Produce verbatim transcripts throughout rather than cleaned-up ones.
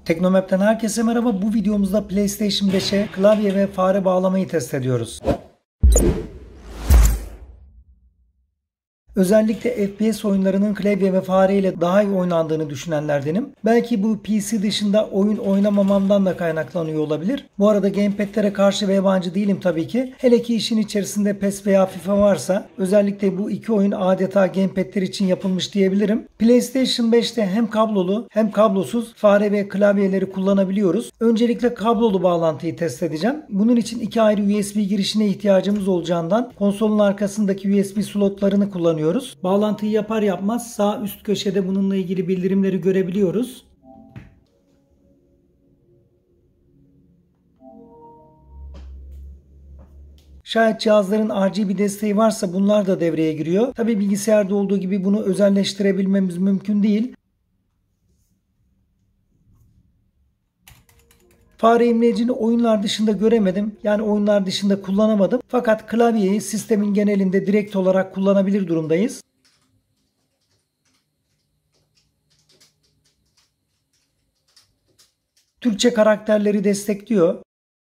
Teknomap'ten herkese merhaba. Bu videomuzda PlayStation beşe klavye ve fare bağlamayı test ediyoruz. Özellikle F P S oyunlarının klavye ve fare ile daha iyi oynandığını düşünenlerdenim. Belki bu P C dışında oyun oynamamamdan da kaynaklanıyor olabilir. Bu arada gamepad'lere karşı ve yabancı değilim tabii ki. Hele ki işin içerisinde PES veya FIFA varsa özellikle bu iki oyun adeta gamepad'ler için yapılmış diyebilirim. PlayStation beşte hem kablolu hem kablosuz fare ve klavyeleri kullanabiliyoruz. Öncelikle kablolu bağlantıyı test edeceğim. Bunun için iki ayrı U S B girişine ihtiyacımız olacağından konsolun arkasındaki U S B slotlarını kullanıyorum. Bağlantıyı yapar yapmaz sağ üst köşede bununla ilgili bildirimleri görebiliyoruz. Şayet cihazların R G B desteği varsa bunlar da devreye giriyor. Tabi bilgisayarda olduğu gibi bunu özelleştirebilmemiz mümkün değil. Fare imlecini oyunlar dışında göremedim. Yani oyunlar dışında kullanamadım. Fakat klavyeyi sistemin genelinde direkt olarak kullanabilir durumdayız. Türkçe karakterleri destekliyor.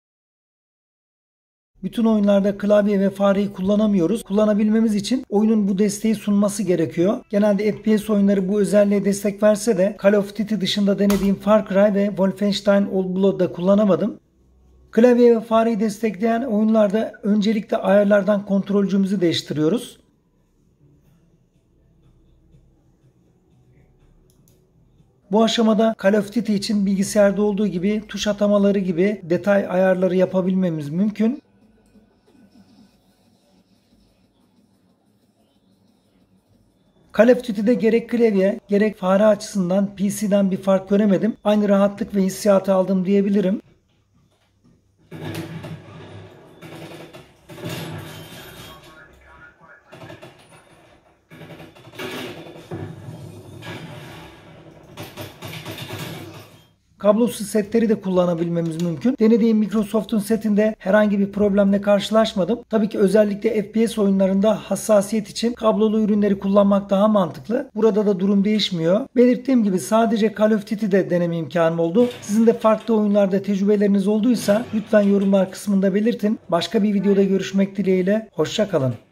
Bütün oyunlarda klavye ve fareyi kullanamıyoruz. Kullanabilmemiz için oyunun bu desteği sunması gerekiyor. Genelde F P S oyunları bu özelliğe destek verse de Call of Duty dışında denediğim Far Cry ve Wolfenstein Old Blood'da kullanamadım. Klavye ve fareyi destekleyen oyunlarda öncelikle ayarlardan kontrolcümüzü değiştiriyoruz. Bu aşamada Call of Duty için bilgisayarda olduğu gibi tuş atamaları gibi detay ayarları yapabilmemiz mümkün. Call of Duty'de gerek klavye gerek fare açısından P C'den bir fark göremedim. Aynı rahatlık ve hissiyatı aldım diyebilirim. Kablosuz setleri de kullanabilmemiz mümkün. Denediğim Microsoft'un setinde herhangi bir problemle karşılaşmadım. Tabii ki özellikle F P S oyunlarında hassasiyet için kablolu ürünleri kullanmak daha mantıklı. Burada da durum değişmiyor. Belirttiğim gibi sadece Call of Duty'de deneme imkanım oldu. Sizin de farklı oyunlarda tecrübeleriniz olduysa lütfen yorumlar kısmında belirtin. Başka bir videoda görüşmek dileğiyle. Hoşça kalın.